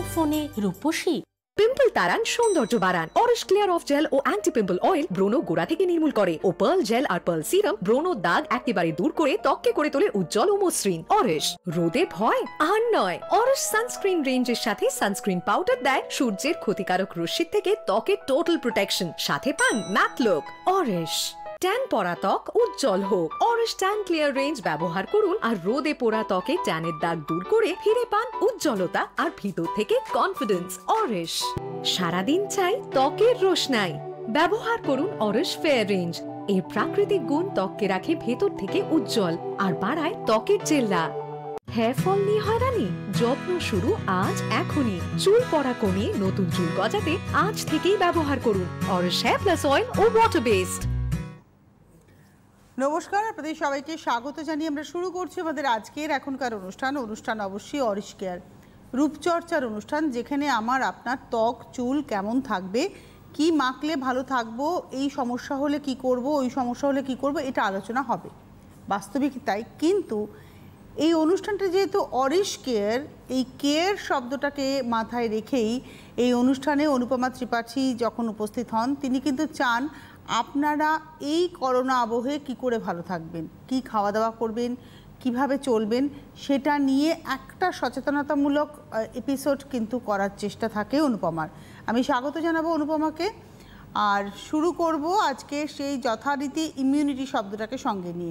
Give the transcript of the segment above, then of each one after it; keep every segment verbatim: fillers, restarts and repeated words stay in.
ফোনে রূপসী। পিম্পল তাড়ান, সৌন্দর্য বাড়ান। অরিশ ক্লিয়ার অফ জেল ও অ্যান্টি পিম্পল অয়েল ব্রণ গোড়া থেকে নির্মূল করে ও পার্ল জেল আর পার্ল সিরাম ব্রণ দাগ একেবারে দূর করে ত্বককে করে তোলে উজ্জ্বল ও মসৃণ। অরিশ, রোদে ভয় আর নয়। অরিশ সানস্ক্রিন রেঞ্জের সাথে সানস্ক্রিন পাউডার দেয় সূর্যের ক্ষতিকারক রশ্মির থেকে ত্বকের টোটাল প্রোটেকশন, সাথে পান ম্যাট লুক। অরিশ, ট্যান পড়া ত্বক উজ্জ্বল হোক। অরিশ ট্যান ক্লিয়ার রেঞ্জ ব্যবহার করুন আর রোদে পোড়া ত্বকে ট্যানের দাগ দূর করে ফিরে পান উজ্জ্বলতা আর ভিতর থেকে কনফিডেন্স। অরিশ, সারাদিন চাই ত্বকের রোশনাই, ব্যবহার করুন অরিশ ফেয়ার রেঞ্জ। এর প্রাকৃতিক গুণ ত্বককে রাখে ভেতর থেকে উজ্জ্বল আর বাড়ায় ত্বকের জেল্লা। হেয়ার ফল নিয়ে হয়রানি? যত্ন শুরু আজ এখনই। চুল পড়া কমিয়ে নতুন চুল গজাতে আজ থেকেই ব্যবহার করুন অরিশ হেয়ার প্লাস অয়েল ও ওয়াটার বেসড। নমস্কার, আপনাদের সবাইকে স্বাগত জানিয়ে আমরা শুরু করছি আমাদের আজকের এখনকার অনুষ্ঠান। অনুষ্ঠান অবশ্যই অরিশ কেয়ার, রূপচর্চার অনুষ্ঠান, যেখানে আমার আপনার ত্বক চুল কেমন থাকবে, কি মাখলে ভালো থাকবো, এই সমস্যা হলে কি করব, ওই সমস্যা হলে কি করব, এটা আলোচনা হবে। বাস্তবিক তাই। কিন্তু এই অনুষ্ঠানটা যেহেতু অরিশ কেয়ার, এই কেয়ার শব্দটাকে মাথায় রেখেই এই অনুষ্ঠানে অনুপমা ত্রিপাঠী যখন উপস্থিত হন, তিনি কিন্তু চান আপনারা এই করোনা আবহে কি করে ভালো থাকবেন, কি খাওয়া দাওয়া করবেন, কিভাবে চলবেন, সেটা নিয়ে একটা সচেতনতামূলক এপিসোড কিন্তু করার চেষ্টা থাকে অনুপমার। আমি স্বাগত জানাবো অনুপমাকে, আর শুরু করব আজকে সেই যথারীতি ইমিউনিটি শব্দটাকে সঙ্গে নিয়ে।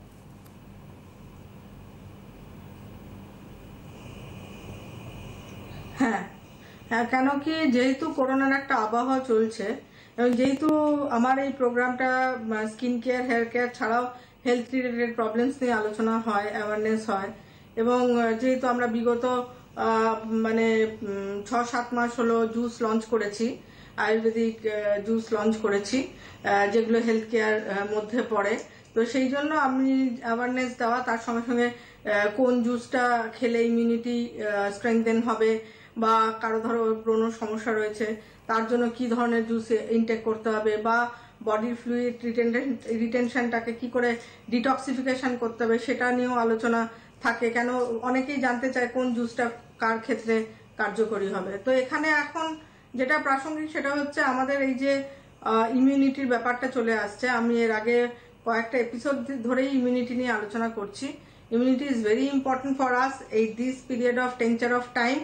হ্যাঁ হ্যাঁ কেন কি, যেহেতু করোনার একটা আবহাওয়া চলছে এবং যেহেতু আমার এই প্রোগ্রামটা স্কিন কেয়ার হেয়ার কেয়ার ছাড়াও হেলথ রিলেটেড প্রবলেমস নিয়ে আলোচনা হয়, অ্যাওয়ারনেস হয়, এবং যেহেতু আমরা বিগত মানে ছ সাত মাস হলো জুস লঞ্চ করেছি, আয়ুর্বেদিক জুস লঞ্চ করেছি যেগুলো হেলথ কেয়ার মধ্যে পড়ে, তো সেই জন্য আমি অ্যাওয়ারনেস দেওয়া, তার সঙ্গে সঙ্গে কোন জুসটা খেলে ইমিউনিটি স্ট্রেংথেন হবে, বা কারো ধরো ব্রণ সমস্যা রয়েছে তার জন্য কি ধরনের জুস ইনটেক করতে হবে, বা বডির ফ্লুইড রিটেনশনটাকে কি করে ডিটক্সিফিকেশন করতে হবে, সেটা নিয়েও আলোচনা থাকে। কেন অনেকেই জানতে চায় কোন জুসটা কার ক্ষেত্রে কার্যকরী হবে। তো এখানে এখন যেটা প্রাসঙ্গিক সেটা হচ্ছে আমাদের এই যে ইমিউনিটির ব্যাপারটা চলে আসছে। আমি এর আগে কয়েকটা এপিসোড ধরেই ইমিউনিটি নিয়ে আলোচনা করছি। Immunity is very important for us এই this period of tenure of time.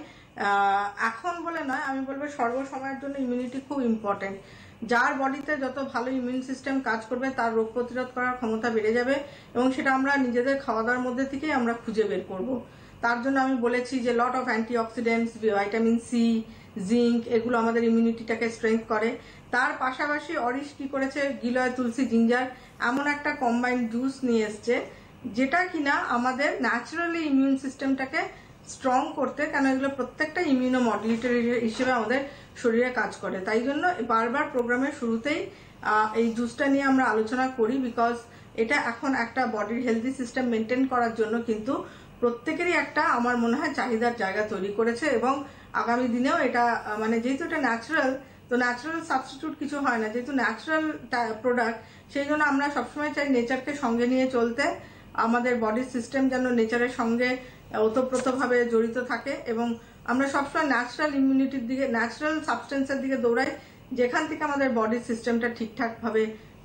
এখন বলে নয়, আমি বলবো সর্বসময়ের জন্য ইমিউনিটি খুব ইম্পর্টেন্ট। যার বডিতে যত ভালো ইমিউন সিস্টেম কাজ করবে তার রোগ প্রতিরোধ করার ক্ষমতা বেড়ে যাবে, এবং সেটা আমরা নিজেদের খাওয়া দাওয়ার মধ্যে থেকেই আমরা খুঁজে বের করব। তার জন্য আমি বলেছি যে lot of antioxidants, vitamin C, zinc, এগুলো আমাদের ইমিউনিটিটাকে স্ট্রেংথ করে। তার পাশাপাশি অরিশ কি করেছে, গিলয় তুলসী জিঞ্জার এমন একটা কম্বাইন্ড জুস নিয়ে এসছে যেটা কিনা আমাদের ন্যাচারালি ইমিউন সিস্টেমটাকে স্ট্রং করতে, কেন এগুলো প্রত্যেকটা ইমিউনো মডুলেটর হিসেবে আমাদের শরীরে কাজ করে। তাই জন্য বারবার প্রোগ্রামের শুরুতেই এই জুসটা নিয়ে আমরা আলোচনা করি, বিকজ এটা এখন একটা বডির হেলদি সিস্টেম মেনটেন করার জন্য কিন্তু প্রত্যেকেরই একটা আমার মনে হয় চাহিদার জায়গা তৈরি করেছে, এবং আগামী দিনেও এটা মানে যেহেতু এটা ন্যাচারাল, তো ন্যাচারাল সাবস্টিটিউট কিছু হয় না, যেহেতু ন্যাচারাল প্রোডাক্ট, সেই জন্য আমরা সবসময় চাই নেচারকে সঙ্গে নিয়ে চলতে, আমাদের বডির সিস্টেম যেন নেচারের সঙ্গে ওতপ্রোতভাবে জড়িত থাকে, এবং আমরা সবসময় ন্যাচারাল ইমিউনিটির দিকে, ন্যাচারাল সাবস্টেন্সের দিকে দৌড়াই, যেখান থেকে আমাদের বডির সিস্টেমটা ঠিকঠাকভাবে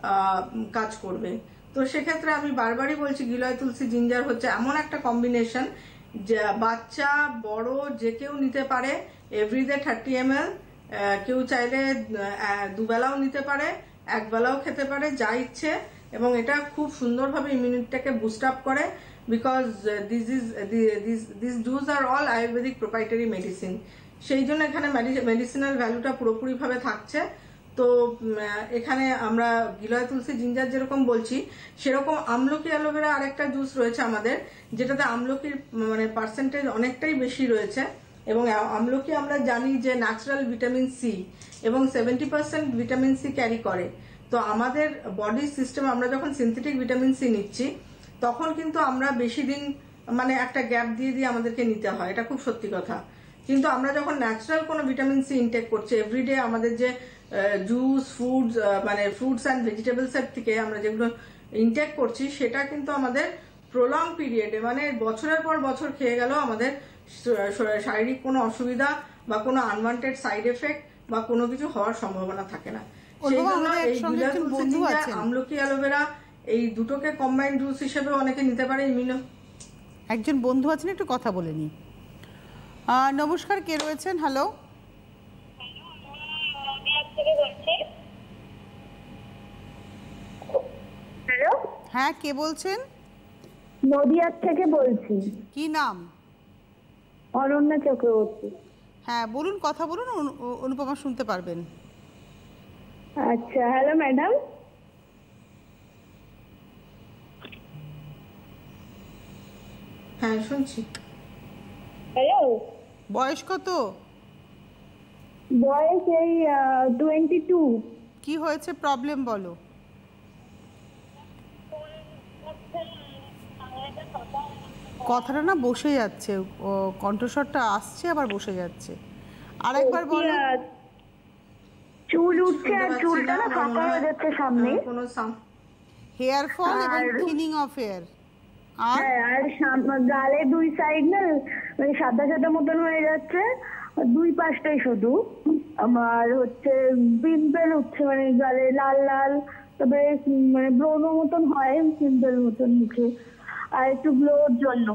কাজ করবে। তো সেক্ষেত্রে আমি বারবারই বলছি, গিলয় তুলসী জিঞ্জার হচ্ছে এমন একটা কম্বিনেশন যে বাচ্চা বড় যে কেউ নিতে পারে, এভরিডে থার্টি এম এল, কেউ চাইলে দুবেলাও নিতে পারে, একবেলাও খেতে পারে, যা ইচ্ছে, এবং এটা খুব সুন্দরভাবে ইমিউনিটিটাকে বুস্ট আপ করে, because this is this this juice are all ayurvedic proprietary medicine. সেই জন্য এখানে মেডিসিনাল ভ্যালুটা পুরোপুরিভাবে থাকছে। তো এখানে আমরা গিলয় তুলসী জিঞ্জার যেরকম বলছি, সেরকম আমলকি অ্যালোভেরা আরেকটা জুস রয়েছে আমাদের, যেটাতে আমলকির মানে পার্সেন্টেজ অনেকটাই বেশি রয়েছে, এবং আমলকি আমরা জানি যে ন্যাচারাল ভিটামিন সি, এবং seventy percent vitamin C carry করে। তো আমাদের বডি সিস্টেম, আমরা যখন সিনথেটিক ভিটামিন সি নিচ্ছি তখন কিন্তু আমরা বেশি দিন মানে একটা গ্যাপ দিয়ে দিয়ে আমাদেরকে নিতে হয়, এটা খুব সত্যি কথা। কিন্তু আমরা যখন ন্যাচারাল কোনো ভিটামিন সি ইনটেক করছি এভরিডে, আমাদের যে জুস ফুডস মানে ফ্রুটস অ্যান্ড ভেজিটেবলসের থেকে আমরা যেগুলো ইনটেক করছি, সেটা কিন্তু আমাদের প্রলং পিরিয়ডে মানে বছরের পর বছর খেয়ে গেলেও আমাদের শারীরিক কোনো অসুবিধা বা কোনো আনওয়ান্টেড সাইড এফেক্ট বা কোনো কিছু হওয়ার সম্ভাবনা থাকে না। সেই জন্য এই গুলা তুলসী জিঞ্জার আমলকি অ্যালোভেরা এই দুটোকে কম্বাইন্ড জুস হিসেবে অনেকে নিতে পারে। ইমিনো একজন বন্ধু আছেন, একটু কথা বলে নি। নমস্কার, কে রয়েছেন? হ্যালো, হ্যালো, হ্যাঁ কে বলছেন? নদিয়ার থেকে বলছি। কি নাম? অনন্যা চক্রবর্তী। হ্যাঁ বলুন, কথা বলুন, অনুপমা শুনতে পারবেন। আচ্ছা, হ্যালো ম্যাডাম। হ্যাঁ শুনছি। হ্যালো, বয়স কত? বয়স এই টোয়েন্টি টু। কি হয়েছে, প্রবলেম বলো। কথাটা না বসে যাচ্ছে, কণ্ঠস্বরটা আসছে আবার বসে যাচ্ছে। আরেকবার বলো। চুল উঠছে আর চুলটা না ফাঁকা হয়ে যাচ্ছে সামনে। কোনো হেয়ার ফল এবং থিনিং অফ হেয়ার। আর আর গালে দুই সাইড না মানে সাদা সাদা মতন হয়ে যাচ্ছে, দুই পাশটাই শুধু। আমার হচ্ছে পিম্পল উঠছে, মানে গালে লাল লাল, তবে মানে ব্রণ মতন হয় পিম্পল মতন মুখে, আর একটু গ্লোর জন্য।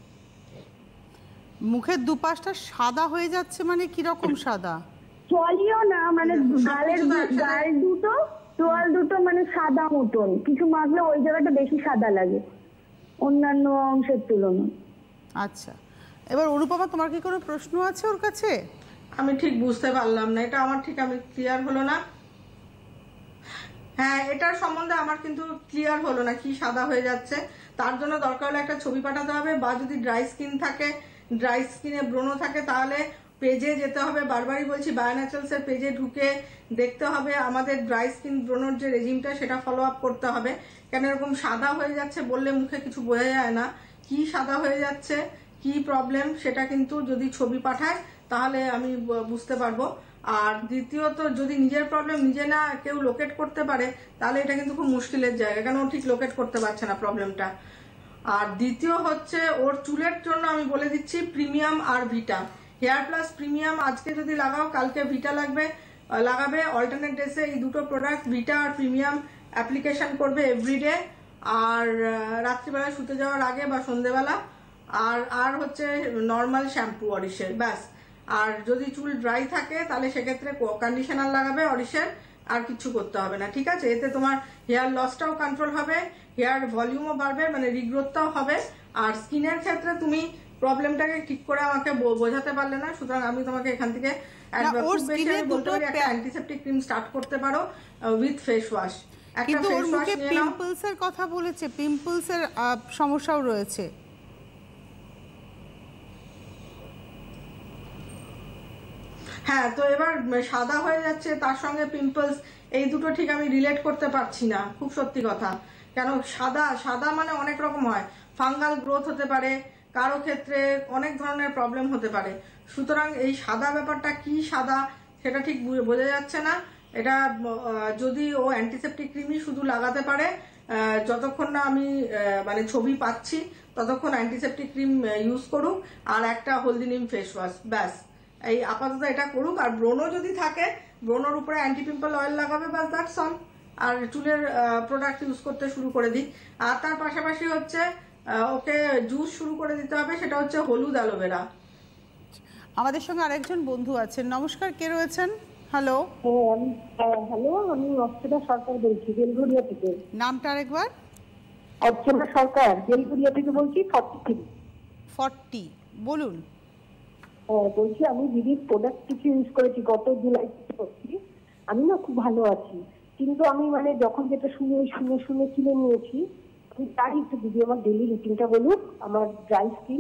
মুখের দুপাশটা সাদা হয়ে যাচ্ছে মানে কি রকম সাদা? চলিও না, মানে গালের গাল দুটো তোয়াল দুটো মানে সাদা মতন, কিছু মাখলে ওই জায়গাটা বেশি সাদা লাগে অন্যান্য অংশের তুলনায়। আচ্ছা, এবার অনুপমা তোমার কি কোনো প্রশ্ন আছে ওর কাছে? আমি ঠিক বুঝতে পারলাম না, এটা আমার ঠিক আমি ক্লিয়ার হলো না। হ্যাঁ, এটার সম্বন্ধে আমার কিন্তু ক্লিয়ার হলো না কি সাদা হয়ে যাচ্ছে। তার জন্য দরকার হলে একটা ছবি পাঠাতে হবে, বা যদি ড্রাই স্কিন থাকে, ড্রাই স্কিনে ব্রণ থাকে, তাহলে পেজে যেতে হবে। বারবারই বলছি, বায়োন্যাচারালসের পেজে ঢুকে দেখতে হবে আমাদের ড্রাই স্কিন ব্রণর যে রেজিমটা সেটা ফলো আপ করতে হবে। কেন এরকম সাদা হয়ে যাচ্ছে বললে মুখে কিছু বোঝা যায় না, কি সাদা হয়ে যাচ্ছে, কি প্রবলেম, সেটা কিন্তু যদি ছবি পাঠায় তাহলে আমি বুঝতে পারবো। আর দ্বিতীয়ত, যদি নিজের প্রবলেম নিজে না কেউ লোকেট করতে পারে তাহলে এটা কিন্তু খুব মুশকিলের জায়গা, কেন ও ঠিক লোকেট করতে পারছে না প্রবলেমটা। আর দ্বিতীয় হচ্ছে, ওর চুলের জন্য আমি বলে দিচ্ছি প্রিমিয়াম আর ভিটা। হেয়ার প্লাস প্রিমিয়াম আজকে যদি লাগাও, কালকে ভিটা লাগবে লাগাবে। অল্টারনেট ডেসে এই দুটো প্রোডাক্ট ভিটা আর প্রিমিয়াম অ্যাপ্লিকেশন করবে এভরিডে, আর রাত্রিবেলা শুতে যাওয়ার আগে বা সন্ধেবেলা। আর আর হচ্ছে নর্মাল শ্যাম্পু অরিশের, ব্যাস। আর যদি চুল ড্রাই থাকে তাহলে সেক্ষেত্রে কন্ডিশনার লাগাবে অরিশের, আর কিছু করতে হবে না, ঠিক আছে? এতে তোমার হেয়ার লসটাও কন্ট্রোল হবে, হেয়ার ভলিউমও বাড়বে, মানে রিগ্রোথটাও হবে। আর স্কিনের ক্ষেত্রে তুমি প্রবলেমটাকে ঠিক করে আমাকে বোঝাতে পারলে না, সুতরাং আমি তোমাকে এখান থেকে একটা অ্যান্টিসেপটিক ক্রিম স্টার্ট করতে পারো উইথ ফেস ওয়াশ। কিন্তু ওর মুখে পিম্পলস এর কথা বলেছে, পিম্পলস এর সমস্যাও রয়েছে। হ্যাঁ, তো এবার সাদা হয়ে যাচ্ছে তার সঙ্গে পিম্পলস, এই দুটো ঠিক আমি রিলেট করতে পারছি না, খুব সত্যি কথা। কেন সাদা সাদা মানে অনেক রকম হয়, ফাঙ্গাল গ্রোথ হতে পারে, কারো ক্ষেত্রে অনেক ধরনের প্রবলেম হতে পারে। সুতরাং এই সাদা ব্যাপারটা কি সাদা সেটা ঠিক বোঝা যাচ্ছে না। এটা যদি ও অ্যান্টিসেপটিক ক্রিমই শুধু লাগাতে পারে, যতক্ষণ না আমি মানে ছবি পাচ্ছি ততক্ষণ অ্যান্টিসেপটিক ক্রিম ইউজ করুক, আর একটা হলদি নিম ফেস ওয়াশ, ব্যাস। এই আপাতত এটা করুক। আর ব্রণ যদি থাকে, ব্রণর উপরে অ্যান্টি পিম্পল অয়েল লাগাবে, বাস, দ্যাটস অল। আর চুলের প্রোডাক্ট ইউজ করতে শুরু করে দিই। আর তার পাশাপাশি হচ্ছে ওকে জুস শুরু করে দিতে হবে, সেটা হচ্ছে হলুদ অ্যালোভেরা। আমাদের সঙ্গে আরেকজন বন্ধু আছেন। নমস্কার, কে রয়েছেন? হ্যালো। হ্যালো, আমি অর্চনা সরকার বলছি, বেলঘরিয়া থেকে। নামটা আরেকবার? অর্চনা সরকার, বেলঘরিয়া থেকে বলছি। ফর্টি ফর্টি, বলুন। হ্যাঁ, বলছি আমি দিদির প্রোডাক্ট কিছু ইউজ করেছি গত জুলাই থেকে করছি। আমি না খুব ভালো আছি, কিন্তু আমি মানে যখন যেটা শুনে শুনে শুনে কিনে নিয়েছি, আমি তার একটু দিদি আমার ডেলি রুটিনটা বলুন। আমার ড্রাই স্কিন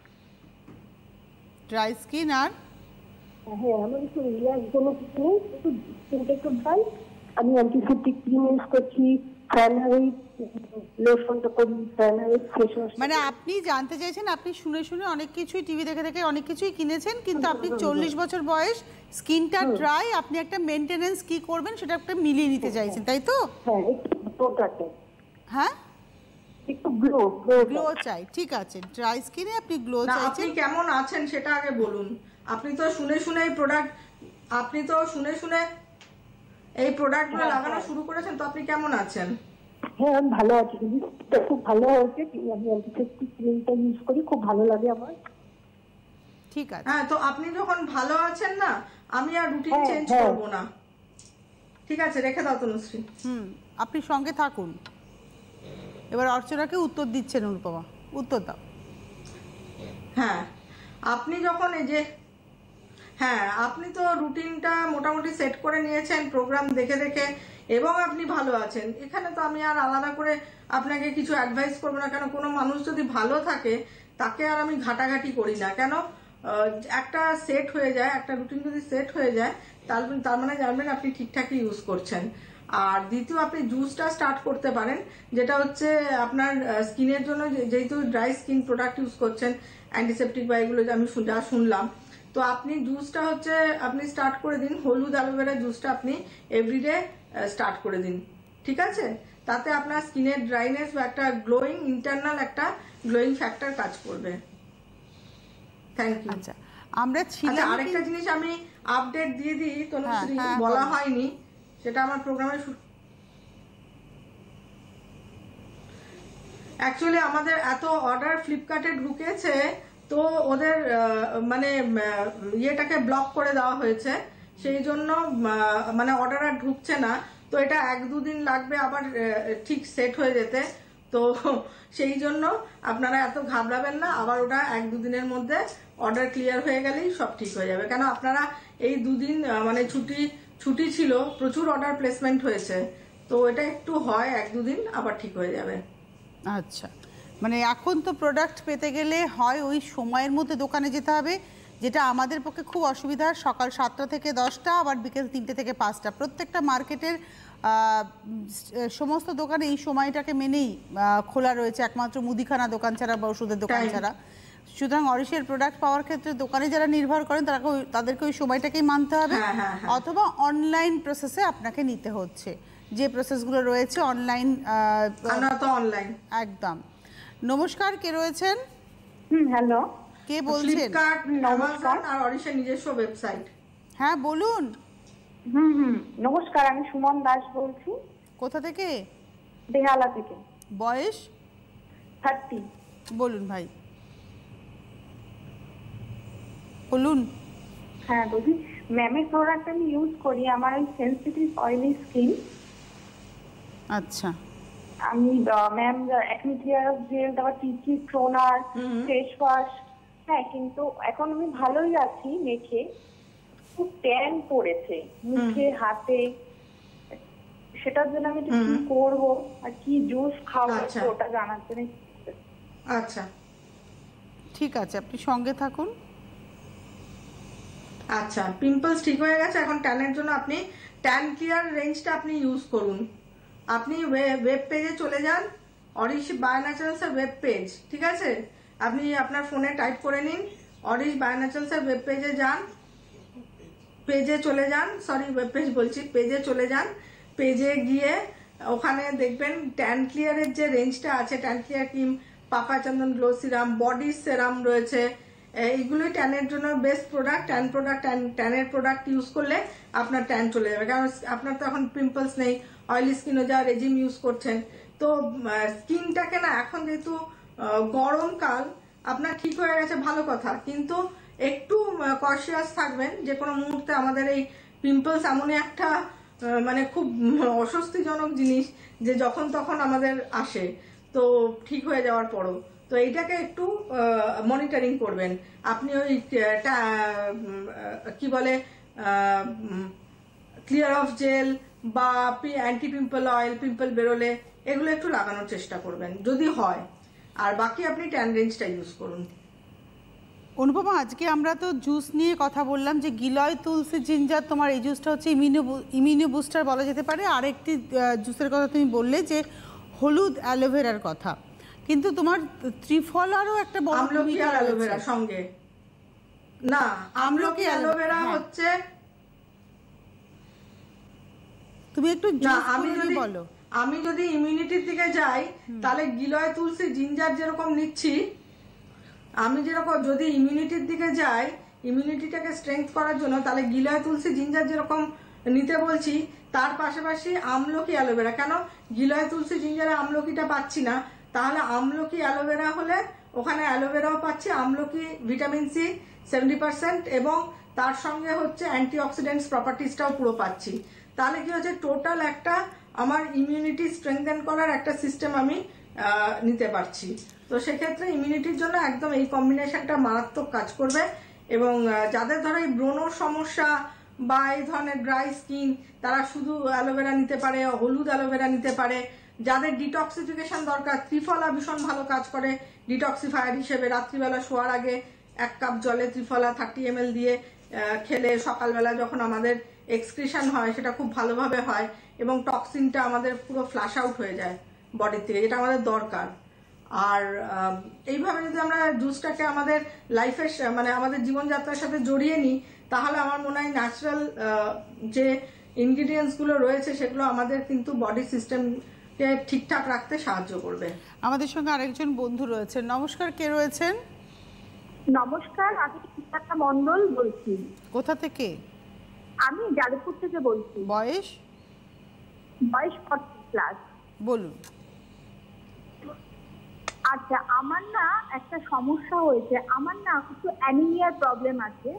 ড্রাই স্কিন আর হ্যাঁ আমার একটু রিয়াজ কোনো কিছু নেই, একটু স্কিনটা একটু ড্রাই। আমি অ্যান্টিসেপটিক ক্রিম ইউজ করছি, ফ্যানহাইট লোশনটা করি, ফ্যানহাইট ফেস ওয়াশ। মানে আপনি জানতে চাইছেন, আপনি শুনে শুনে অনেক কিছুই টিভি দেখে দেখে অনেক কিছুই কিনেছেন, কিন্তু আপনি চল্লিশ বছর বয়স, স্কিনটা ড্রাই, আপনি একটা মেনটেনেন্স কি করবেন সেটা একটা মিলিয়ে নিতে চাইছেন, তাই তো? হ্যাঁ, একটু গ্লোটাতে, হ্যাঁ একটু গ্লো গ্লো চাই, ঠিক আছে। ড্রাই স্কিনে আপনি গ্লো চাইছেন। আপনি কেমন আছেন সেটা আগে বলুন, আপনি তো শুনে শুনে এই প্রোডাক্ট আপনি তো শুনে শুনে এই প্রোডাক্টগুলো লাগানো শুরু করেছেন, তো আপনি কেমন আছেন? হ্যাঁ আমি ভালো আছি দিদি, খুব ভালো হয়েছে। আমি অ্যান্টিসেপ্টিক ক্রিমটা ইউজ করি, খুব ভালো লাগে আমার। ঠিক আছে, হ্যাঁ তো আপনি যখন ভালো আছেন না, আমি আর রুটিন হ্যাঁ, চেঞ্জ হ্যাঁ। করব না। ঠিক আছে, রেখে দাও তনুশ্রী। হুম আপনি সঙ্গে থাকুন। এবার অর্চনাকে উত্তর দিচ্ছেন অনুপমা, উত্তর দাও। হ্যাঁ আপনি যখন এই যে হ্যাঁ আপনি তো রুটিনটা মোটামুটি সেট করে নিয়েছেন প্রোগ্রাম দেখে দেখে, এবং আপনি ভালো আছেন। এখানে তো আমি আর আলাদা করে আপনাকে কিছু অ্যাডভাইস করবো না, কেন কোনো মানুষ যদি ভালো থাকে তাকে আর আমি ঘাটাঘাটি করি না। কেন একটা সেট হয়ে যায়, একটা রুটিন যদি সেট হয়ে যায় তার তার মানে জানবেন আপনি ঠিকঠাকই ইউজ করছেন। আর দ্বিতীয়, আপনি জুসটা স্টার্ট করতে পারেন, যেটা হচ্ছে আপনার স্কিনের জন্য, যেহেতু ড্রাই স্কিন প্রোডাক্ট ইউজ করছেন অ্যান্টিসেপ্টিক বা এগুলো আমি যা শুনলাম, তো আপনি জুসটা হচ্ছে আপনি স্টার্ট করে দিন, হলুদ অ্যালোভেরা জুসটা আপনি এভরিডে স্টার্ট করে দিন। ঠিক আছে, তাতে আপনার স্কিনের ড্রাইনেস বা একটা গ্লোয়িং ইন্টারনাল একটা গ্লোয়িং ফ্যাক্টর কাজ করবে। Thank you. আচ্ছা আমরা আচ্ছা ছিলাম আরেকটা জিনিস আমি আপডেট দিয়ে দিই তনুশ্রী, হ্যাঁ, হ্যাঁ, বলা বলো। হয়নি, সেটা আমার প্রোগ্রামে অ্যাকচুয়ালি আমাদের এত অর্ডার ফ্লিপকার্টে ঢুকেছে, তো ওদের মানে ইয়েটাকে ব্লক করে দেওয়া হয়েছে, সেই জন্য মানে অর্ডার আর ঢুকছে না। তো এটা এক দুদিন লাগবে আবার ঠিক সেট হয়ে যেতে, তো সেই জন্য আপনারা এত ঘাবড়াবেন না। আবার ওটা এক দুদিনের মধ্যে অর্ডার ক্লিয়ার হয়ে গেলেই সব ঠিক হয়ে যাবে। কেন আপনারা এই দুদিন মানে ছুটি ছুটি ছিল, প্রচুর অর্ডার প্লেসমেন্ট হয়েছে, তো এটা একটু হয় এক দুদিন, আবার ঠিক হয়ে যাবে। আচ্ছা মানে এখন তো প্রোডাক্ট পেতে গেলে হয় ওই সময়ের মধ্যে দোকানে যেতে হবে, যেটা আমাদের পক্ষে খুব অসুবিধা। সকাল সাতটা থেকে দশটা, আবার বিকেল তিনটে থেকে পাঁচটা, প্রত্যেকটা মার্কেটের সমস্ত দোকানে এই সময়টাকে মেনেই খোলা রয়েছে, একমাত্র মুদিখানা দোকান ছাড়া বা ওষুধের দোকান ছাড়া। সুতরাং অরিশের প্রোডাক্ট পাওয়ার ক্ষেত্রে দোকানে যারা নির্ভর করেন তারা তাদেরকে ওই সময়টাকেই মানতে হবে, অথবা অনলাইন প্রসেসে আপনাকে নিতে হচ্ছে, যে প্রসেসগুলো রয়েছে অনলাইন। অনলাইন একদম। নমস্কার, কে রয়েছেন? হুম হ্যালো, কে বলছেন? ফ্লিপকার্ট, অ্যামাজন আর অরিশের নিজস্ব ওয়েবসাইট। হ্যাঁ বলুন। হুম হুম নমস্কার, আমি সুমন দাস বলছি। কোথা থেকে? বেহালা থেকে। বয়স? থার্টি। বলুন ভাই, বলুন। হ্যাঁ বলছি, ম্যামের প্রোডাক্ট আমি ইউজ করি, আমার ওই সেন্সিটিভ অয়েলি স্কিন। আচ্ছা, আমি ম্যাম অ্যাকনি ক্লিয়ার জেল, তারপর টিচি টোনার, ফেস ওয়াশ, হ্যাঁ কিন্তু এখন আমি ভালোই আছি মেখে। খুব ট্যান পড়েছে মুখে, হাতে, সেটার জন্য আমি কি করবো আর কি জুস খাবো ওটা জানার জন্য। আচ্ছা ঠিক আছে, আপনি সঙ্গে থাকুন। আচ্ছা, পিম্পলস ঠিক হয়ে গেছে, এখন ট্যানের জন্য আপনি ট্যান ক্লিয়ার রেঞ্জটা আপনি ইউজ করুন। আপনি ওয়েব পেজে চলে যান, অরিশ বায়ো ন্যাচারালসের ওয়েব পেজ, ঠিক আছে? আপনি আপনার ফোনে টাইপ করে নিন, অরিশ বায়ো ন্যাচারালসের ওয়েব পেজে যান, পেজে চলে যান, সরি ওয়েব পেজ বলছি, পেজে চলে যান। পেজে গিয়ে ওখানে দেখবেন ট্যান ক্লিয়ারের যে রেঞ্জটা আছে, ট্যান ক্লিয়ার ক্রিম, পাপা চন্দন গ্লো সিরাম, বডি সেরাম রয়েছে, এইগুলোই ট্যানের জন্য বেস্ট প্রোডাক্ট। ট্যান প্রোডাক্ট, ট্যানের প্রোডাক্ট ইউজ করলে আপনার ট্যান চলে যাবে, কারণ আপনার তো এখন পিম্পলস নেই, অয়েলি স্কিনও যা রেজিম ইউজ করছেন। তো স্কিনটাকে না, এখন যেহেতু গরমকাল, আপনার ঠিক হয়ে গেছে ভালো কথা, কিন্তু একটু কনসিয়াস থাকবেন, যে কোনো মুহূর্তে আমাদের এই পিম্পলস এমনই একটা মানে খুব অস্বস্তিজনক জিনিস যে যখন তখন আমাদের আসে, তো ঠিক হয়ে যাওয়ার পরও। তো এইটাকে একটু মনিটরিং করবেন আপনি। ওই কি বলে ক্লিয়ার অফ জেল বা অ্যান্টি পিম্পল অয়েল, পিম্পল বেরোলে এগুলো একটু লাগানোর চেষ্টা করবেন যদি হয়, আর বাকি আপনি ট্যান রেঞ্জটা ইউজ করুন। অনুপমা, আজকে আমরা তো জুস নিয়ে কথা বললাম, যে গিলয় তুলসী জিঞ্জার, তোমার এই জুসটা হচ্ছে ইমিউনো ইমিউনো বুস্টার বলা যেতে পারে। আরেকটি জুসের কথা তুমি বললে যে হলুদ অ্যালোভেরার কথা, কিন্তু তোমার ত্রিফলারও একটা বড় আমলকি আর অ্যালোভেরা সঙ্গে না, আমলকি অ্যালোভেরা হচ্ছে, তুমি একটু না আমি যদি বলো, আমি যদি ইমিউনিটির দিকে যাই, তাহলে গিলয় তুলসী জিঞ্জার যেরকম নিচ্ছি, আমি যেরকম যদি ইমিউনিটির দিকে যাই, ইমিউনিটিটাকে স্ট্রেংথ করার জন্য, তাহলে গিলয় তুলসী জিঞ্জার যেরকম নিতে বলছি, তার পাশাপাশি আমলকি অ্যালোভেরা। কেন গিলয় তুলসী জিঞ্জারে আমলকিটা পাচ্ছি না, তাহলে আমলকি অ্যালোভেরা হলে ওখানে অ্যালোভেরাও পাচ্ছি, আমলকি ভিটামিন সি সেভেন্টি পার্সেন্ট এবং তার সঙ্গে হচ্ছে অ্যান্টিঅক্সিডেন্টস প্রপার্টিসটাও পুরো পাচ্ছি। তাহলে কি হচ্ছে, টোটাল একটা আমার ইমিউনিটি স্ট্রেংথেন করার একটা সিস্টেম আমি নিতে পারছি। তো সেক্ষেত্রে ইমিউনিটির জন্য একদম এই কম্বিনেশনটা মারাত্মক কাজ করবে। এবং যাদের ধরো এই ব্রণর সমস্যা বা এই ধরনের ড্রাই স্কিন, তারা শুধু অ্যালোভেরা নিতে পারে, হলুদ অ্যালোভেরা নিতে পারে। যাদের ডিটক্সিফিকেশন দরকার, ত্রিফলা ভীষণ ভালো কাজ করে ডিটক্সিফায়ার হিসেবে। রাত্রিবেলা শোয়ার আগে এক কাপ জলে ত্রিফলা থার্টি এম এল দিয়ে খেলে সকালবেলা যখন আমাদের এক্সক্রিশন হয় সেটা খুব ভালোভাবে হয় এবং টক্সিনটা আমাদের পুরো ফ্লাশ আউট হয়ে যায় বডির থেকে, যেটা আমাদের দরকার। আর এইভাবে যদি আমরা জুসটাকে আমাদের লাইফের মানে আমাদের জীবনযাত্রার সাথে জড়িয়ে নিই, তাহলে আমার মনে হয় ন্যাচারাল যে ইনগ্রিডিয়েন্টসগুলো রয়েছে সেগুলো আমাদের কিন্তু বডি সিস্টেমকে ঠিকঠাক রাখতে সাহায্য করবে। আমাদের সঙ্গে আরেকজন বন্ধু রয়েছেন। নমস্কার, কে রয়েছেন? নমস্কার, আমি চিত্রা মণ্ডল বলছি। কোথা থেকে? আমি যাদবপুর থেকে বলছি। বয়স? বয়স ফর্টি প্লাস। বলুন। আচ্ছা, আমার না একটা সমস্যা হয়েছে, আমার না কিছু অ্যানিমিয়ার প্রবলেম আছে।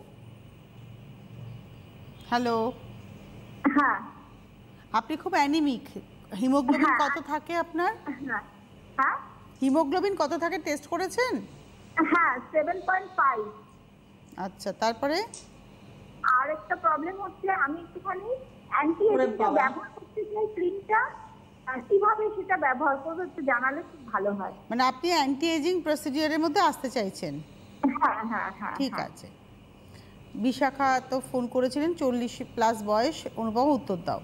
হ্যালো। হ্যাঁ। আপনি খুব অ্যানিমিক। হিমোগ্লোবিন কত থাকে আপনার? হ্যাঁ। হ্যাঁ, হিমোগ্লোবিন কত থাকে টেস্ট করেছেন? হ্যাঁ, সেভেন পয়েন্ট ফাইভ। আচ্ছা, তারপরে? আর একটা প্রবলেম হচ্ছে, আমি একটুখানি অ্যান্টি এজিং ব্যবহার করতে চাই ক্রিমটা, কিভাবে সেটা ব্যবহার করবো একটু জানালে খুব ভালো হয়। মানে আপনি অ্যান্টি এজিং প্রসিডিওরের মধ্যে আসতে চাইছেন? হ্যাঁ হ্যাঁ হ্যাঁ। ঠিক আছে। বিশাখা তো ফোন করেছিলেন, চল্লিশ প্লাস বয়স। অনুপম, উত্তর দাও।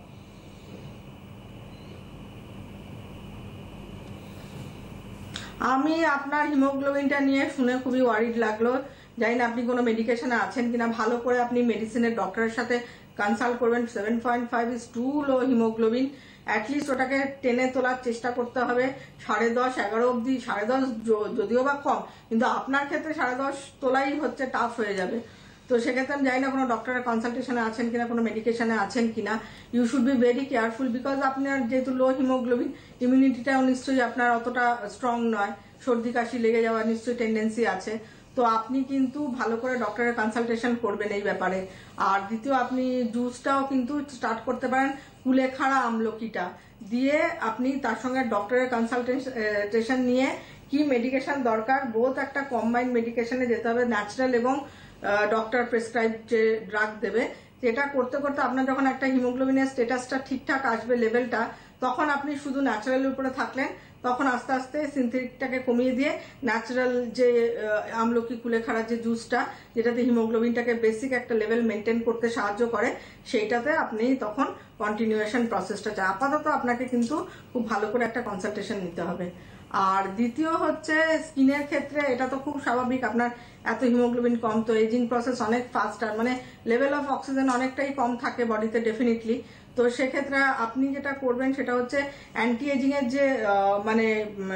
আমি আপনার হিমোগ্লোবিনটা নিয়ে শুনে খুবই ওয়ারিড লাগলো। জানি না আপনি কোনো মেডিকেশনে আছেন কিনা, ভালো করে আপনি মেডিসিনের ডক্টরের সাথে কনসাল্ট করবেন। Seven point five is too low haemoglobin. At least ওটাকে টেনে তোলার চেষ্টা করতে হবে সাড়ে দশ এগারো অব্দি। সাড়ে দশ যদিও বা কম, কিন্তু আপনার ক্ষেত্রে সাড়ে দশ তোলাই হচ্ছে টাফ হয়ে যাবে। তো সেক্ষেত্রে আমি জানি না কোনো ডক্টরের কনসালটেশনে আছেন কিনা, কোনো মেডিকেশনে আছেন কিনা। You should be very careful, because আপনার যেহেতু লো হিমোগ্লোবিন, ইমিউনিটিটাও নিশ্চয়ই আপনার অতটা স্ট্রং নয়, সর্দি কাশি লেগে যাওয়ার নিশ্চয়ই টেন্ডেন্সি আছে। তো আপনি কিন্তু ভালো করে ডক্টরের কনসালটেশন করবেন এই ব্যাপারে। আর দ্বিতীয়, আপনি জুসটাও কিন্তু স্টার্ট করতে পারেন কুলেখাড়া আমলকিটা দিয়ে। আপনি তার সঙ্গে ডক্টরের কনসালটেশন নিয়ে কি মেডিকেশন দরকার, বোথ একটা কম্বাইন্ড মেডিকেশনে যেতে হবে, ন্যাচারাল এবং ডক্টর প্রেসক্রাইব যে ড্রাগ দেবে। যেটা করতে করতে আপনার যখন একটা হিমোগ্লোবিনের স্টেটাসটা ঠিকঠাক আসবে, লেভেলটা, তখন আপনি শুধু ন্যাচারালের উপরে থাকলেন। তখন আস্তে আস্তে সিনথেটিকটাকে কমিয়ে দিয়ে ন্যাচারাল যে আমলকি কুলেখাড়া যে জুসটা, যেটাতে হিমোগ্লোবিনটাকে বেসিক একটা লেভেল মেনটেন করতে সাহায্য করে, সেইটাতে আপনি তখন কন্টিনিউয়েশন প্রসেসটা চাই। আপাতত আপনাকে কিন্তু খুব ভালো করে একটা কনসালটেশন নিতে হবে। আর দ্বিতীয় হচ্ছে স্কিনের ক্ষেত্রে এটা তো খুব স্বাভাবিক, আপনার এত হিমোগ্লোবিন কম, তো এজিং প্রসেস অনেক ফাস্টার, মানে লেভেল অফ অক্সিজেন অনেকটাই কম থাকে বডিতে ডেফিনেটলি। তো সেক্ষেত্রে আপনি যেটা করবেন সেটা হচ্ছে অ্যান্টি এজিং এর যে মানে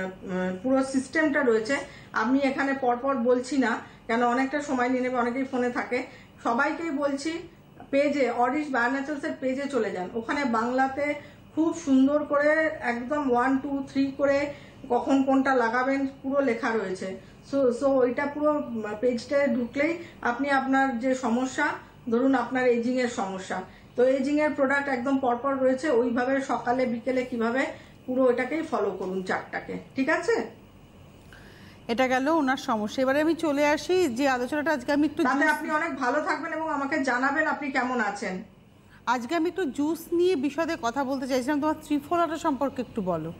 পুরো সিস্টেমটা রয়েছে, আমি এখানে পরপর বলছি না, কেন অনেকটা সময় নিয়ে নেবে, অনেকেই ফোনে থাকে। সবাইকেই বলছি, পেজে অরিশ বায়োন্যাচারালস এর পেজে চলে যান। ওখানে বাংলাতে খুব সুন্দর করে একদম ওয়ান টু থ্রি করে কখন কোনটা লাগাবেন পুরো লেখা রয়েছে। সো সো ওইটা পুরো পেজটায় ঢুকলেই আপনি আপনার যে সমস্যা, ধরুন আপনার এজিং এর সমস্যা, তো এজিং এর প্রোডাক্ট একদম পরপর রয়েছে, ওইভাবে সকালে বিকেলে কিভাবে পুরো ওইটাকেই ফলো করুন চারটাকে। ঠিক আছে, এটা গেল ওনার সমস্যা। এবারে আমি চলে আসি যে আলোচনাটা আজকে আমি একটু, তাহলে আপনি অনেক ভালো থাকবেন এবং আমাকে জানাবেন আপনি কেমন আছেন। আজকে আমি একটু জুস নিয়ে বিশদে কথা বলতে চাইছিলাম। তোমার ত্রিফলাটা সম্পর্কে একটু বলো।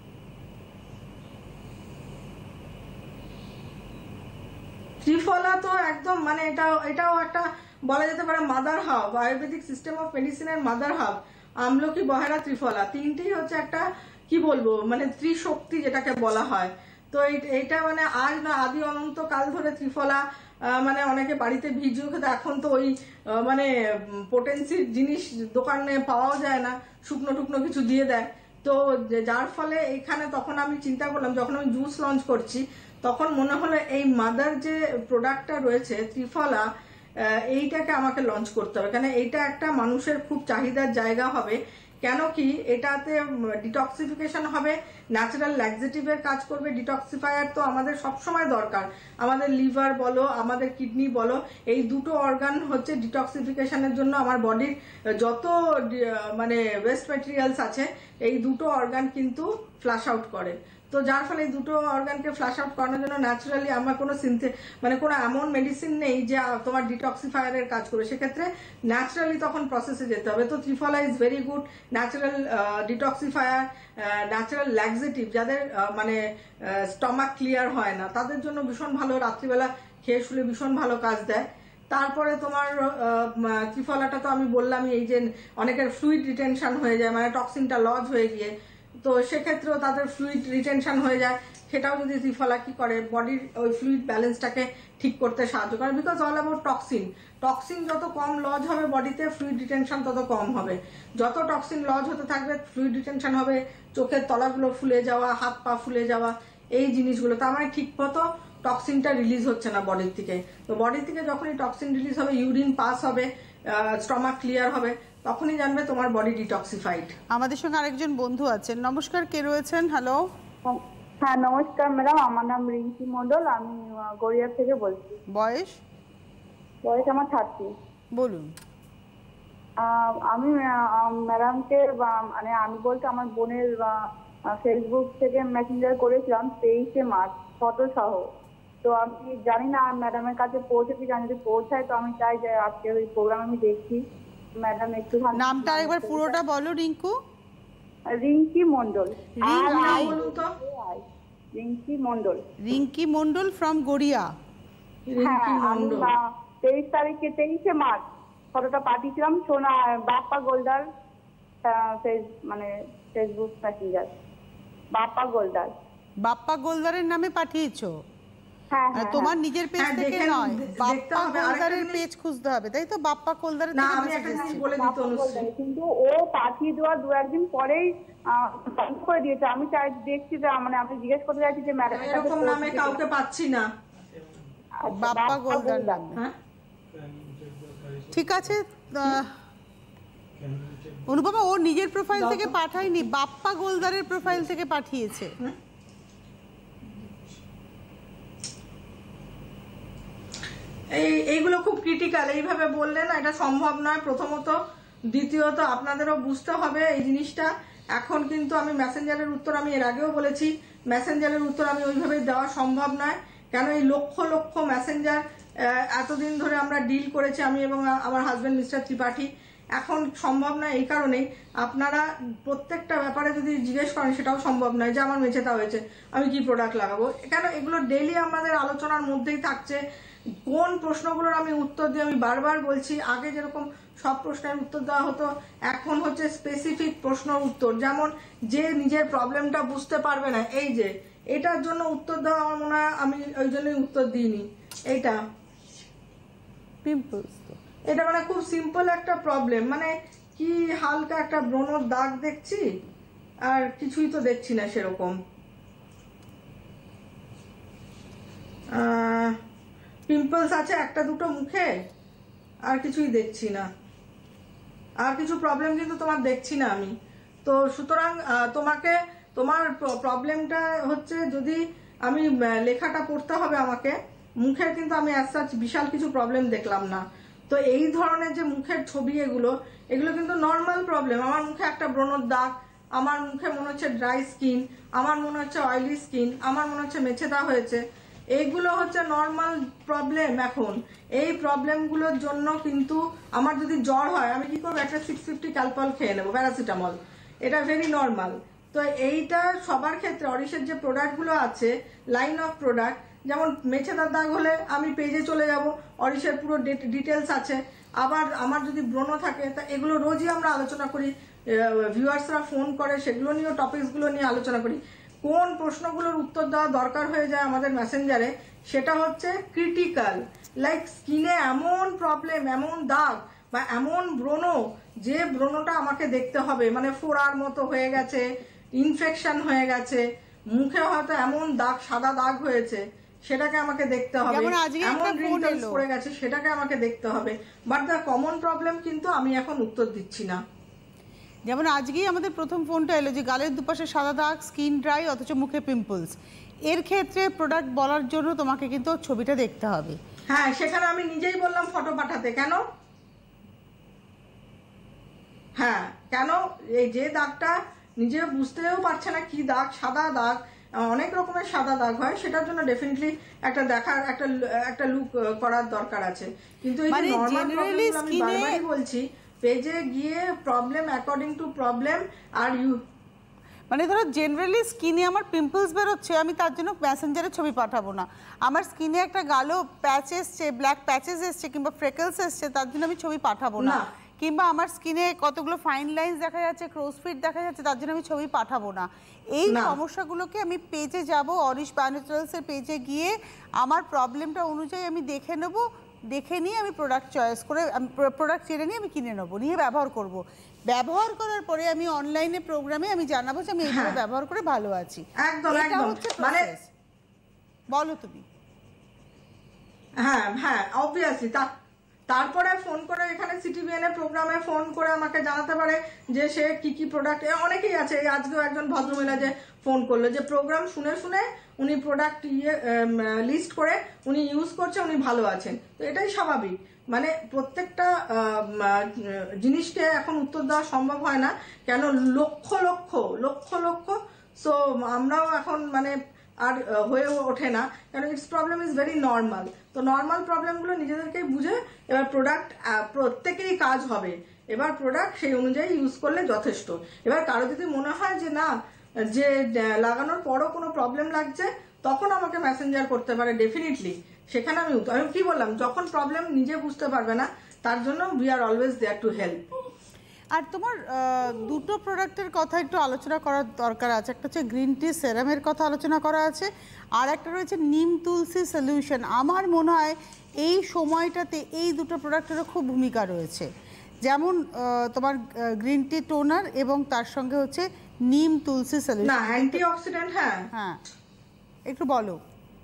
ত্রিফলা তো একদম মানে এটাও এটাও একটা বলা যেতে পারে mother herb, ayurvedic system of মেডিসিনের মাদার হাব। আমলকি, বহেরা, ত্রিফলা তিনটেই হচ্ছে একটা কি বলবো মানে ত্রিশক্তি যেটাকে বলা হয়। তো এইটা মানে আজ না আদি অনন্ত কাল ধরে ত্রিফলা মানে অনেকে বাড়িতে ভিজিয়ে খেতে। এখন তো ওই মানে পোটেন্সির জিনিস দোকানে পাওয়াও যায় না, শুকনো টুকনো কিছু দিয়ে দেয়। তো যার ফলে এখানে তখন আমি চিন্তা করলাম, যখন আমি জুস লঞ্চ করছি তখন মনে হলো এই মাদার যে প্রোডাক্টটা রয়েছে ত্রিফলা, এইটাকে আমাকে লঞ্চ করতে হবে, কেন এইটা একটা মানুষের খুব চাহিদার জায়গা হবে। কেন কি এটাতে ডিটক্সিফিকেশন হবে, ন্যাচারাল ল্যাক্সেটিভের কাজ করবে। ডিটক্সিফায়ার তো আমাদের সবসময় দরকার, আমাদের লিভার বলো আমাদের কিডনি বলো, এই দুটো অর্গান হচ্ছে ডিটক্সিফিকেশনের জন্য আমার বডির যত মানে ওয়েস্ট ম্যাটেরিয়ালস আছে এই দুটো অর্গান কিন্তু ফ্লাশ আউট করে। তো যার ফলে এই দুটো অর্গানকে ফ্লাশ আউট করানোর জন্য ন্যাচারালি আমার কোনো সিনথে মানে কোনো এমন মেডিসিন নেই যে তোমার ডিটক্সিফায়ারের কাজ করে, সেক্ষেত্রে ন্যাচারালি তখন প্রসেসে যেতে হবে। তো triphala is very good natural detoxifier, natural laxative. যাদের মানে স্টমাক ক্লিয়ার হয় না তাদের জন্য ভীষণ ভালো, রাত্রিবেলা খেয়ে শুলে ভীষণ ভালো কাজ দেয়। তারপরে তোমার ত্রিফলাটা তো আমি বললামই, এই যে অনেকের ফ্লুইড রিটেনশন হয়ে যায়, মানে টক্সিনটা লজ হয়ে গিয়ে, তো সেক্ষেত্রেও তাদের ফ্লুইড রিটেনশন হয়ে যায়, সেটাও যদি ত্রিফলা কি করে বডির ওই ফ্লুইড ব্যালেন্সটাকে ঠিক করতে সাহায্য করে। Because all about toxin, toxin যত কম লজ হবে বডিতে ফ্লুইড রিটেনশন তত কম হবে। যত টক্সিন লজ হতে থাকবে ফ্লুইড রিটেনশন হবে, চোখের তলাগুলো ফুলে যাওয়া, হাত পা ফুলে যাওয়া, এই জিনিসগুলো। তার মানে ঠিক মতো টক্সিনটা রিলিজ হচ্ছে না বডির থেকে। তো বডির থেকে যখনই টক্সিন রিলিজ হবে, ইউরিন পাস হবে, স্টমাক ক্লিয়ার হবে, তখনই জানবে তোমার বডি ডিটক্সিফাইড। আমাদের সঙ্গে আরেকজন বন্ধু আছেন, নমস্কার, কে রয়েছেন? হ্যালো। হ্যাঁ নমস্কার ম্যাডাম, আমার নাম রিঙ্কি মণ্ডল, আমি গড়িয়া থেকে বলছি। বয়স? বয়স আমার থার্টি। বলুন। আমি ম্যাডামকে মানে আমি বলতে আমার বোনের ফেসবুক থেকে মেসেঞ্জার করেছিলাম তেইশে মার্চ ফটো সহ। তো আমি জানি না ম্যাডামের কাছে পৌঁছেছি, জানি যদি পৌঁছায় তো আমি চাই যে আজকে ওই প্রোগ্রাম আমি দেখছি। ম্যাডাম একটু নামটা একবার পুরোটা বলো। রিঙ্কু? রিঙ্কি মণ্ডল। রিঙ্কি মণ্ডল। রিঙ্কি মণ্ডল ফ্রম গড়িয়া। হ্যাঁ, আমি তেইশ তারিখে তেইশে মার্চ ফটোটা পাঠিয়েছিলাম সোনা বাপ্পা গোলদার মানে ফেসবুক মেসেঞ্জার। বাপ্পা গোলদার। বাপ্পা গোলদারের নামে পাঠিয়েছো? হ্যাঁ, তোমার নিজের পেজ থেকে নয়, বাপ্পা গোলদারের পেজ খুঁজতে হবে, তাই তো? বাপ্পা গোলদারের থেকে মেসেজ এসেছে, কিন্তু ও পাঠিয়ে দেওয়ার দু একদিন পরেই বন্ধ করে দিয়েছে। আমি চাই দেখছি যে মানে আমি জিজ্ঞেস করতে চাইছি যে ম্যাডাম এরকম নামে কাউকে পাচ্ছি না। বাপ্পা গোলদার। হ্যাঁ ঠিক আছে অনুপমা, ও নিজের প্রোফাইল থেকে পাঠায়নি, বাপ্পা গোলদারের প্রোফাইল থেকে পাঠিয়েছে। এই এইগুলো খুব ক্রিটিক্যাল, এইভাবে বললে না এটা সম্ভব নয় প্রথমত। দ্বিতীয়ত আপনাদেরও বুঝতে হবে এই জিনিসটা। এখন কিন্তু আমি মেসেঞ্জারের উত্তর আমি এর আগেও বলেছি, মেসেঞ্জারের উত্তর আমি ওইভাবে দেওয়া সম্ভব নয়। কেন এই লক্ষ লক্ষ মেসেঞ্জার এতদিন ধরে আমরা ডিল করেছি আমি এবং আমার হাজব্যান্ড মিস্টার ত্রিপাঠী, এখন সম্ভব নয়। এই কারণেই আপনারা প্রত্যেকটা ব্যাপারে যদি জিজ্ঞেস করেন সেটাও সম্ভব নয় যে আমার মেঝেটা হয়েছে আমি কি প্রোডাক্ট লাগাবো। কেন এগুলো ডেইলি আমাদের আলোচনার মধ্যেই থাকছে। কোন প্রশ্নগুলোর আমি উত্তর দিই আমি বারবার বলছি, আগে যেরকম সব প্রশ্নের উত্তর দেওয়া হতো, এখন হচ্ছে স্পেসিফিক প্রশ্নের উত্তর। যেমন যে নিজের প্রবলেমটা বুঝতে পারবে না, এই যে এটার জন্য উত্তর দেওয়া আমার মনে হয় আমি ওই জন্যই উত্তর দিইনি। এইটা পিম্পলস, এটা মানে খুব সিম্পল একটা প্রবলেম, মানে কি হালকা একটা ব্রণর দাগ দেখছি আর কিছুই তো দেখছি না সেরকম। পিম্পলস আছে একটা দুটো মুখে, আর কিছুই দেখছি না, আর কিছু প্রবলেম কিন্তু তোমার দেখছি না আমি। তো সুতরাং তোমাকে তোমার প্রবলেমটা হচ্ছে, যদি আমি লেখাটা পড়তে হবে আমাকে, মুখের কিন্তু আমি অ্যাজ সাচ বিশাল কিছু প্রবলেম দেখলাম না। তো এই ধরনের যে মুখের ছবি এগুলো এগুলো কিন্তু নর্মাল প্রবলেম। আমার মুখে একটা ব্রণর দাগ, আমার মুখে মনে হচ্ছে ড্রাই স্কিন, আমার মনে হচ্ছে অয়েলি স্কিন, আমার মনে হচ্ছে মেছেদা হয়েছে, এইগুলো হচ্ছে নর্মাল প্রবলেম। এখন এই প্রবলেমগুলোর জন্য কিন্তু আমার যদি জ্বর হয় আমি কি করবো, একটা সিক্স ফিফটি ক্যালপল খেয়ে নেবো, প্যারাসিটামল, এটা ভেরি নর্মাল। তো এইটা সবার ক্ষেত্রে অরিশের যে প্রোডাক্টগুলো আছে লাইন অফ প্রোডাক্ট, যেমন মেছেদার দাগ হলে আমি পেজে চলে যাব, অরিশের পুরো ডিটেলস আছে। আবার আমার যদি ব্রণ থাকে তা এগুলো রোজই আমরা আলোচনা করি, ভিউয়ার্সরা ফোন করে সেগুলো নিয়েও টপিকসগুলো নিয়ে আলোচনা করি। কোন প্রশ্নগুলোর উত্তর দেওয়া দরকার হয়ে যায় আমাদের মেসেঞ্জারে, সেটা হচ্ছে ক্রিটিক্যাল, লাইক স্কিনে এমন প্রবলেম, এমন দাগ বা এমন ব্রণ যে ব্রণটা আমাকে দেখতে হবে, মানে ফোড়ার মতো হয়ে গেছে, ইনফেকশন হয়ে গেছে, মুখে হয়তো এমন দাগ, সাদা দাগ হয়েছে, সেটাকে আমাকে দেখতে হবে, যেমন আজকে এমন একটা ফোন রিঙ্কেলস এলো। পড়ে গেছে সেটাকে আমাকে দেখতে হবে। বাট দ্য কমন প্রবলেম কিন্তু আমি এখন উত্তর দিচ্ছি না। যেমন আজকেই আমাদের প্রথম ফোনটা এলো যে গালের দুপাশে সাদা দাগ, স্কিন ড্রাই অথচ মুখে পিম্পলস। এর ক্ষেত্রে প্রোডাক্ট বলার জন্য তোমাকে কিন্তু ছবিটা দেখতে হবে। হ্যাঁ, সেখানে আমি নিজেই বললাম ফটো পাঠাতে। কেন? হ্যাঁ, কেন? এই যে দাগটা নিজে বুঝতেও পারছে না কি দাগ, সাদা দাগ, অনেক রকমের সাদা দাগ হয়, সেটার জন্য ডেফিনেটলি একটা দেখার একটা একটা লুক করার দরকার আছে। কিন্তু এই যে নরমাল প্রবলেম আমি বারবারই বলছি, পেজে গিয়ে problem according to problem are you, মানে ধরো জেনারেলি স্কিনে আমার পিম্পলস বেরোচ্ছে, আমি তার জন্য মেসেঞ্জারে ছবি পাঠাবো না। আমার স্কিনে একটা গালো প্যাচ এসছে, ব্ল্যাক প্যাচেস এসছে কিংবা ফ্রেকলস এসছে, তার জন্য আমি ছবি পাঠাবো না। কিংবা আমার স্কিনে কতগুলো ফাইন লাইন্স দেখা যাচ্ছে, ক্রোস ফিট দেখা যাচ্ছে, তার জন্য আমি ছবি পাঠাবো না। এই সমস্যাগুলোকে আমি পেজে যাব, অরিশ বায়োন্যাচুরালসের পেজে গিয়ে আমার প্রবলেমটা অনুযায়ী আমি দেখে নেব, দেখে নিয়ে আমি প্রোডাক্ট চয়েস করে আমি প্রোডাক্ট চেনে নিয়ে আমি কিনে নেবো, নিয়ে ব্যবহার করব। ব্যবহার করার পরে আমি অনলাইনে প্রোগ্রামে আমি জানাবো যে আমি এইভাবে ব্যবহার করে ভালো আছি। একদম একদম, মানে বলো তুমি। হ্যাঁ হ্যাঁ অবভিয়াসলি। তা তারপরে ফোন করে এখানে সিটিভিএন এর প্রোগ্রামে ফোন করে আমাকে জানাতে পারে যে সে কি কি প্রোডাক্ট, অনেকেই আছে। আজকেও একজন ভদ্রমহিলা যে ফোন করলো যে প্রোগ্রাম শুনে শুনে উনি প্রোডাক্ট ইয়ে লিস্ট করে উনি ইউজ করছে, উনি ভালো আছেন। তো এটাই স্বাভাবিক, মানে প্রত্যেকটা জিনিসকে এখন উত্তর দেওয়া সম্ভব হয় না, কেন লক্ষ লক্ষ লক্ষ লক্ষ সো আমরাও এখন মানে আর হয়ে ওঠে না, কারণ it's problem is very normal. তো নর্মাল প্রবলেমগুলো নিজেদেরকেই বুঝে এবার প্রোডাক্ট প্রত্যেকেই কাজ হবে, এবার প্রোডাক্ট সেই অনুযায়ী ইউজ করলে যথেষ্ট। এবার কারো যদি মনে হয় যে না, যে লাগানোর পরও কোনো প্রবলেম লাগছে, তখন আমাকে মেসেঞ্জার করতে পারে ডেফিনেটলি। সেখানে আমি আমি কি বললাম, যখন প্রবলেম নিজে বুঝতে পারবে না, তার জন্য we are always there to help. আর তোমার দুটো প্রোডাক্টের কথা একটু আলোচনা করার দরকার আছে। একটা হচ্ছে গ্রিন টি সেরামের কথা আলোচনা করা আছে, আর একটা রয়েছে নিম তুলসী সলিউশন। আমার মনে হয় এই সময়টাতে এই দুটো প্রোডাক্টেরও খুব ভূমিকা রয়েছে। যেমন তোমার গ্রিন টি টোনার এবং তার সঙ্গে হচ্ছে নিম তুলসী সলিউশন, না অ্যান্টিঅক্সিডেন্ট। হ্যাঁ হ্যাঁ, একটু বলো।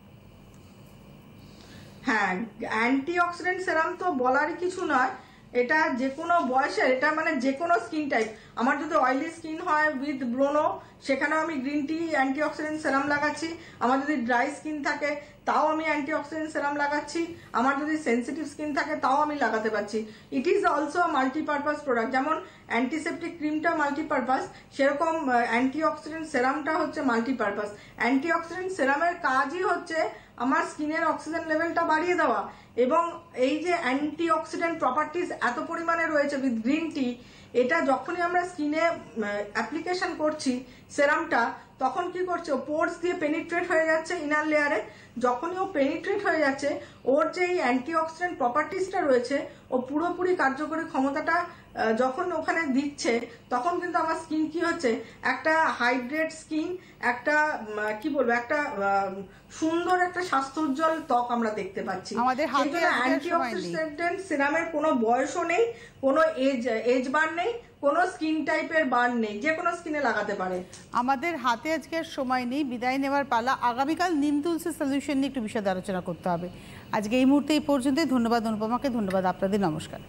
হ্যাঁ, অ্যান্টিঅক্সিডেন্ট সেরাম তো বলারই কিছু নয়, এটা যে কোনো বয়সের, এটা মানে যে কোনো স্কিন টাইপ। আমার যদি অয়েলি স্কিন হয় উইথ ব্রোনো, সেখানেও আমি গ্রিন টি অ্যান্টিঅক্সিডেন্ট সেরাম লাগাচ্ছি। আমার যদি ড্রাই স্কিন থাকে তাও আমি অ্যান্টিঅক্সিডেন্ট সেরাম লাগাচ্ছি। আমার যদি সেন্সিটিভ স্কিন থাকে তাও আমি লাগাতে পারছি। It is also multipurpose product. যেমন অ্যান্টিসেপটিক ক্রিমটা মাল্টিপারপাস, সেরকম অ্যান্টিঅক্সিডেন্ট সেরামটা হচ্ছে মাল্টিপারপাস। অ্যান্টিঅক্সিডেন্ট সেরামের কাজই হচ্ছে আমার স্কিনের অক্সিজেন লেভেলটা বাড়িয়ে দেওয়া, এবং এই যে অ্যান্টিঅক্সিডেন্ট প্রপার্টিজ এত পরিমাণে রয়েছে উইথ গ্রিন টি, এটা যখনই আমরা স্কিনে অ্যাপ্লিকেশন করছি সেরামটা, তখন কি করছে, ও পোর্স দিয়ে পেনিট্রেট হয়ে যাচ্ছে ইনার লেয়ারে। যখনই ও পেনিট্রেট হয়ে যাচ্ছে, ওর যে এই অ্যান্টিঅক্সিডেন্ট প্রপার্টিসটা রয়েছে, ও পুরোপুরি কার্যকরী ক্ষমতাটা যখন ওখানে দিচ্ছে, তখন কিন্তু আমার স্কিন কি হচ্ছে, একটা হাইড্রেট স্কিন, একটা কি বলবো, একটা সুন্দর একটা স্বাস্থ্য উজ্জ্বল ত্বক আমরা দেখতে পাচ্ছি। অ্যান্টিঅক্সিডেন্ট সিরামের কোনো বয়সও নেই, কোনো এজ এজ বার নেই, কোনো স্কিন টাইপের বার নেই, যে কোনো স্কিনে লাগাতে পারে। আমাদের হাতে আজকে সময় নেই, বিদায় নেওয়ার পালা। আগামীকাল নিম তুলসী সলিউশন নিয়ে একটু বিশদ আলোচনা করতে হবে। আজকে এই মুহূর্তে এই পর্যন্তই। ধন্যবাদ অনুপমাকে, ধন্যবাদ আপনাদের, নমস্কার।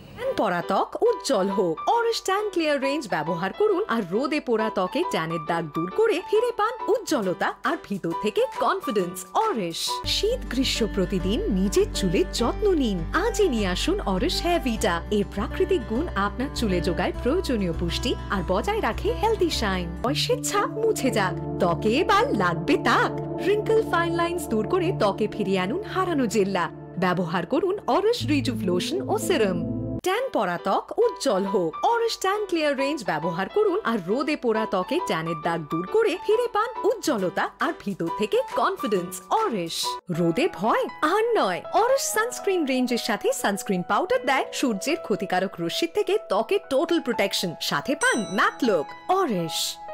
পরা ত্বক উজ্জ্বল হোক, অরিশ ট্যান ক্লিয়ার রেঞ্জ ব্যবহার করুন আর রোদে পোড়া ত্বকে ট্যানের দাগ দূর করে ফিরে পান উজ্জ্বলতা আর ভিতর থেকে কনফিডেন্স। অরিশ শীত গ্রীষ্ম প্রতিদিন নিজের চুলের যত্ন নিন। আজই নিয়ে আসুন অরিশ হেয়ার ভিটা। এর প্রাকৃতিক গুণ আপনার চুলে যোগায় প্রয়োজনীয় পুষ্টি আর বজায় রাখে হেলদি শাইন। বয়সের ছাপ মুছে যাক, ত্বকে এবার লাগবে তাক। রিঙ্কল ফাইন লাইন্স দূর করে ত্বকে ফিরিয়ে আনুন হারানো জেল্লা। ব্যবহার করুন অরিশ রিজুভ লোশন ও সিরাম। ট্যান পরা ত্বক উজ্জ্বল হোক, অরিশ ট্যান ক্লিয়ার রেঞ্জ ব্যবহার করুন আর রোদে পোড়া ত্বকে ট্যানের দাগ দূর করে ফিরে পান উজ্জ্বলতা আর ভিতর থেকে কনফিডেন্স। অরিশ রোদে ভয় আর নয়। অরিশ সানস্ক্রিন রেঞ্জের সাথে সানস্ক্রিন পাউডার দেয় সূর্যের ক্ষতিকারক রশ্মি থেকে ত্বকের টোটাল প্রোটেকশন, সাথে পান ম্যাট লুক। অরিশ।